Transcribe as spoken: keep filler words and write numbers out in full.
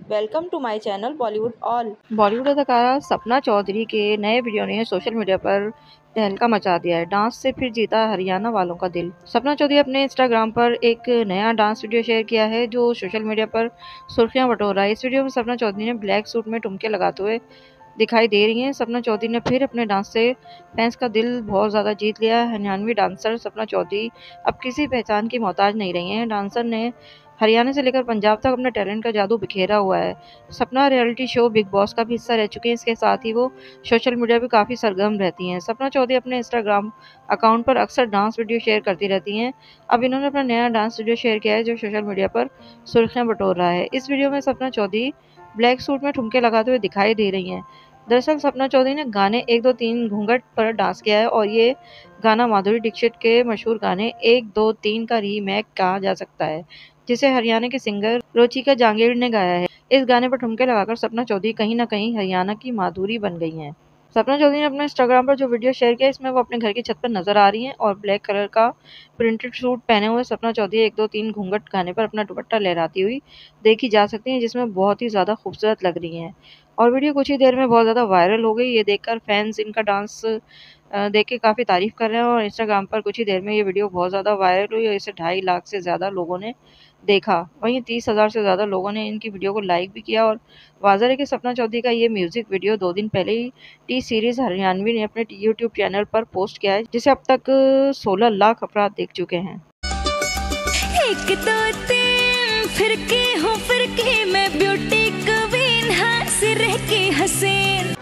Welcome to my channel Bollywood all. Bollywood अदाकारा सपना चौधरी के नए वीडियो ने सोशल मीडिया पर तहलका मचा दिया है। डांस से फिर जीता हरियाणा वालों का दिल। सपना चौधरी अपने इंस्टाग्राम पर एक नया डांस वीडियो शेयर किया है जो सोशल मीडिया पर सुर्खियां बटोर रहा है। इस वीडियो में सपना चौधरी ने ब्लैक सूट में ठुमके लगाते हुए दिखाई दे रही हैं। सपना चौधरी ने फिर अपने डांस से फैंस का दिल बहुत ज़्यादा जीत लिया है। हरियाणवी डांसर सपना चौधरी अब किसी पहचान की मोहताज नहीं रही हैं। डांसर ने हरियाणा से लेकर पंजाब तक अपने टैलेंट का जादू बिखेरा हुआ है। सपना रियलिटी शो बिग बॉस का भी हिस्सा रह चुकी हैं। इसके साथ ही वो सोशल मीडिया पे काफ़ी सरगर्म रहती हैं। सपना चौधरी अपने इंस्टाग्राम अकाउंट पर अक्सर डांस वीडियो शेयर करती रहती हैं। अब इन्होंने अपना नया डांस वीडियो शेयर किया है जो सोशल मीडिया पर सुर्खियां बटोर रहा है। इस वीडियो में सपना चौधरी ब्लैक सूट में ठुमके लगाते हुए दिखाई दे रही हैं। दरअसल सपना चौधरी ने गाने एक दो तीन घूंघट पर डांस किया है और ये गाना माधुरी दीक्षित के मशहूर गाने एक दो तीन का रीमेक कहा जा सकता है, जिसे हरियाणा के सिंगर रुचिका जांगीर ने गाया है। इस गाने पर ठुमके लगाकर सपना चौधरी कहीं न कहीं हरियाणा की माधुरी बन गई हैं। सपना चौधरी ने अपने इंस्टाग्राम पर जो वीडियो शेयर किया इसमें वो अपने घर की छत पर नजर आ रही हैं और ब्लैक कलर का प्रिंटेड सूट पहने हुए सपना चौधरी एक दो तीन घूंघट गाने पर अपना दुपट्टा लहराती हुई देखी जा सकती हैं, जिसमें बहुत ही ज़्यादा खूबसूरत लग रही हैं। और वीडियो कुछ ही देर में बहुत ज़्यादा वायरल हो गई। ये देखकर फैंस इनका डांस अ, देख के काफ़ी तारीफ कर रहे हैं और इंस्टाग्राम पर कुछ ही देर में ये वीडियो बहुत ज़्यादा वायरल हुई और इसे ढाई लाख से ज़्यादा लोगों ने देखा। वहीं तीस हज़ार से ज़्यादा लोगों ने इनकी वीडियो को लाइक भी किया। और वाज़ह है कि सपना चौधरी का ये म्यूजिक वीडियो दो दिन पहले ही टी सीरीज हरियाणवी ने अपने यूट्यूब चैनल पर पोस्ट किया है, जिसे अब तक सोलह लाख अफराद देख चुके हैं। एक दो तीन फिर की हूँ फिर की मैं ब्यूटी क्वीन, हाँ सिर की हसीन।